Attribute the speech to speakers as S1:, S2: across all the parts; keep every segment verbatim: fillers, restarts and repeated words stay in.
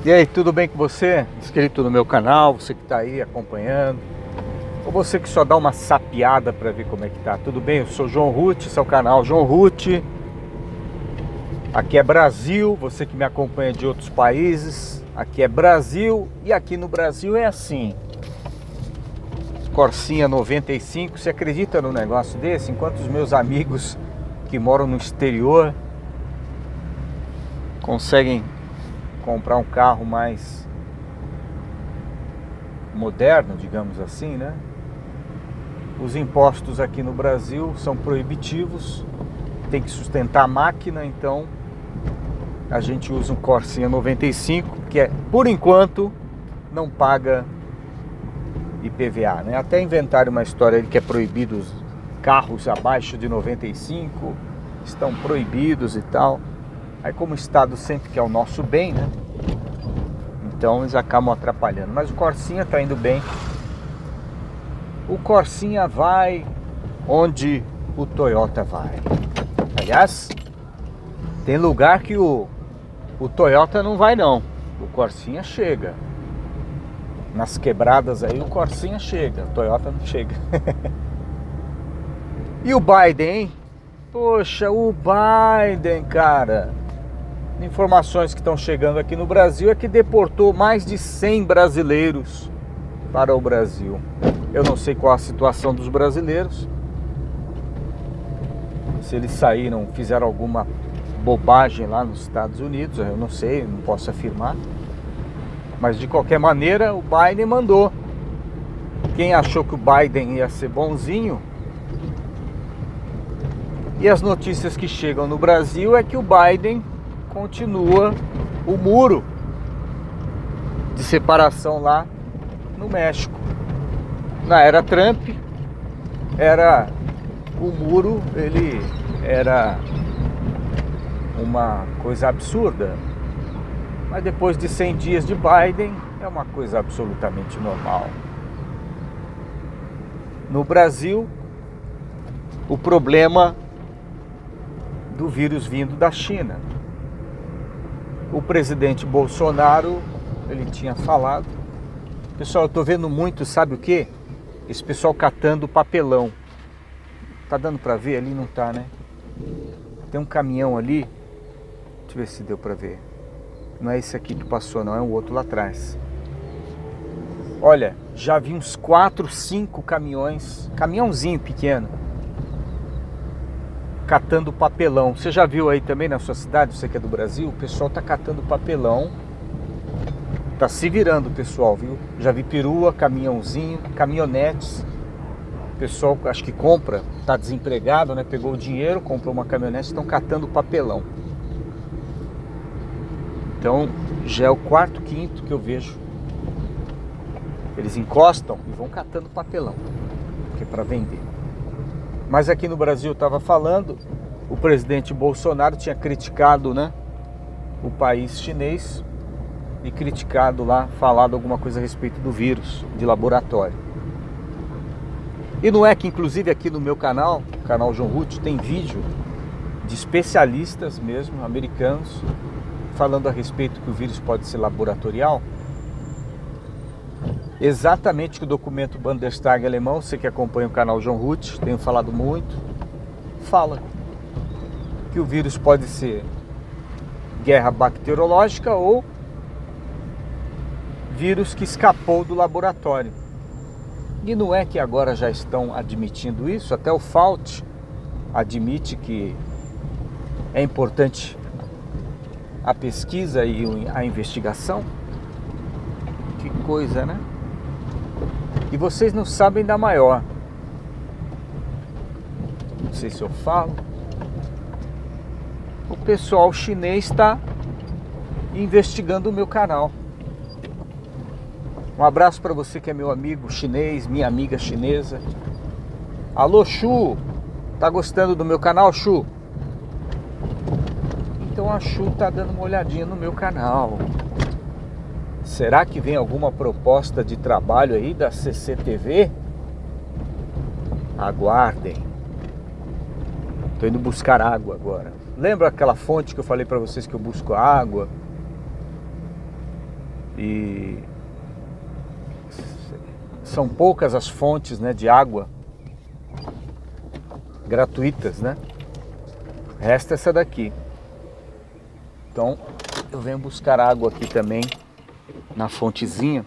S1: E aí, tudo bem com você? Inscrito no meu canal, você que está aí acompanhando, ou você que só dá uma sapiada para ver como é que tá. Tudo bem? Eu sou João Ruth, esse é o canal João Ruth. Aqui é Brasil, você que me acompanha de outros países, aqui é Brasil, e aqui no Brasil é assim. Corsinha noventa e cinco, você acredita num negócio desse? Enquanto os meus amigos que moram no exterior conseguem comprar um carro mais moderno, digamos assim, né? Os impostos aqui no Brasil são proibitivos, tem que sustentar a máquina, então a gente usa um Corsinha noventa e cinco, que é, por enquanto, não paga I P V A, né? Até inventaram uma história de que é proibido os carros abaixo de noventa e cinco, estão proibidos e tal. Aí, como o Estado sempre quer o nosso bem, né? Então eles acabam atrapalhando. Mas o Corsinha está indo bem. O Corsinha vai onde o Toyota vai. Aliás, tem lugar que o, o Toyota não vai não. O Corsinha chega. Nas quebradas aí o Corsinha chega. O Toyota não chega. E o Biden, hein? Poxa, o Biden, cara. Informações que estão chegando aqui no Brasil é que deportou mais de cem brasileiros para o Brasil. Eu não sei qual a situação dos brasileiros. Se eles saíram, fizeram alguma bobagem lá nos Estados Unidos, eu não sei, não posso afirmar. Mas de qualquer maneira, o Biden mandou. Quem achou que o Biden ia ser bonzinho? E as notícias que chegam no Brasil é que o Biden continua o muro de separação lá no México. Na era Trump, era o muro, ele era uma coisa absurda. Mas depois de cem dias de Biden, é uma coisa absolutamente normal. No Brasil, o problema do vírus vindo da China. O presidente Bolsonaro, ele tinha falado. Pessoal, eu tô vendo muito, sabe o quê? Esse pessoal catando papelão. Tá dando pra ver? Ali não tá, né? Tem um caminhão ali. Deixa eu ver se deu pra ver. Não é esse aqui que passou, não. É um outro lá atrás. Olha, já vi uns quatro, cinco caminhões. Caminhãozinho pequeno. Catando papelão. Você já viu aí também na sua cidade, você que é do Brasil? O pessoal tá catando papelão. Tá se virando o pessoal, viu? Já vi perua, caminhãozinho, caminhonetes. O pessoal, acho que compra, tá desempregado, né? Pegou o dinheiro, comprou uma caminhonete, estão catando papelão. Então, já é o quarto, quinto que eu vejo. Eles encostam e vão catando papelão, que é para vender. Mas aqui no Brasil, eu estava falando, o presidente Bolsonaro tinha criticado, né, o país chinês e criticado lá, falado alguma coisa a respeito do vírus de laboratório. E não é que, inclusive, aqui no meu canal, canal João Ruth, tem vídeo de especialistas mesmo, americanos, falando a respeito que o vírus pode ser laboratorial. Exatamente que o documento Bundestag alemão, você que acompanha o canal João Ruth, tenho falado muito, fala que o vírus pode ser guerra bacteriológica ou vírus que escapou do laboratório. E não é que agora já estão admitindo isso? Até o Fauci admite que é importante a pesquisa e a investigação. Que coisa, né? E vocês não sabem da maior. Não sei se eu falo. O pessoal chinês está investigando o meu canal. Um abraço para você que é meu amigo chinês, minha amiga chinesa. Alô, Chu! Tá gostando do meu canal, Chu? Então a Chu tá dando uma olhadinha no meu canal. Será que vem alguma proposta de trabalho aí da C C T V? Aguardem. Tô indo buscar água agora. Lembra aquela fonte que eu falei para vocês que eu busco água? E são poucas as fontes, né, de água gratuitas, né? Resta essa daqui. Então eu venho buscar água aqui também na fontezinha.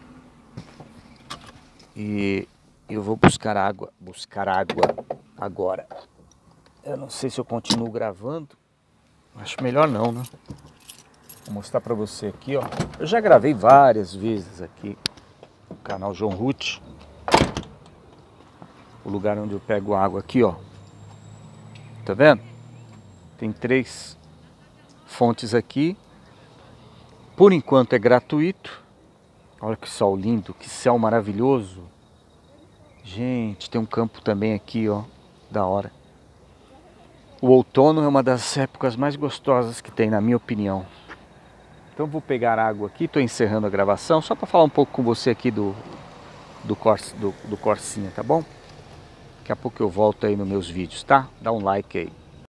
S1: E eu vou buscar água, buscar água agora. Eu não sei se eu continuo gravando. Acho melhor não, né? Vou mostrar pra você aqui, ó. Eu já gravei várias vezes aqui no canal João Ruth. O lugar onde eu pego água aqui, ó. Tá vendo? Tem três fontes aqui. Por enquanto é gratuito. Olha que sol lindo, que céu maravilhoso. Gente, tem um campo também aqui, ó. Da hora. O outono é uma das épocas mais gostosas que tem, na minha opinião. Então vou pegar água aqui, estou encerrando a gravação, só para falar um pouco com você aqui do, do, Corsa, do, do Corsinha, tá bom? Daqui a pouco eu volto aí nos meus vídeos, tá? Dá um like aí.